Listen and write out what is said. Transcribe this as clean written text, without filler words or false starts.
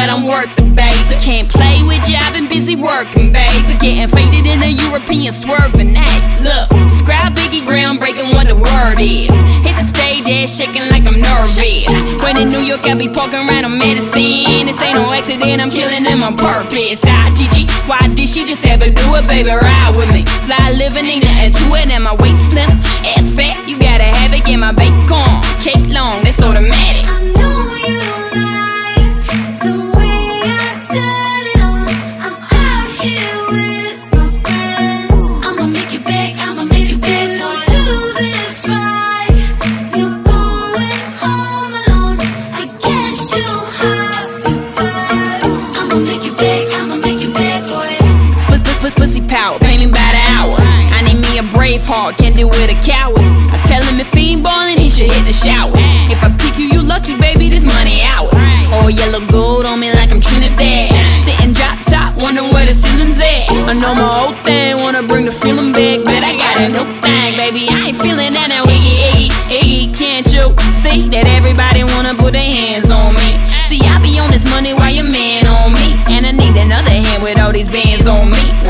what I'm worth, baby. Can't play with you, I've been busy working, baby. Getting faded in a European swerving act. Look, describe Biggie groundbreaking what the word is. Hit the stage, ass shaking like I'm nervous. When in New York, I be poking around on medicine. This ain't no accident, I'm killing them on purpose. Gigi, why did she just ever do it, baby? Ride with me. Fly living, ain't nothing to it, and my waist slim. Ass fat, you gotta have it. Get my bacon, cake long, that's automatic. I know you like the way I turn it on. I'm out here with my friends. I'ma make you beg, I'ma make you beg. Do this right. You're going home alone. I guess you have to beg. I'ma make you beg, I'ma make you beg, boy. Pussy power, painting by the hour. I need me a brave heart, can't deal with a coward. I tell him if he ain't ballin', he should hit the shower. If I pick you, you lucky, baby, this money ours. All yellow gold on me like I'm Trinidad. Sitting drop top, wondering where the ceiling's at. I know my old thing, wanna bring the feeling back, but I got a new thing, baby. I ain't feeling that now, Iggy, can't you see that everybody wanna put their hands on me? See, I be on this money while your man on me, and I need another hand with all these bands on me.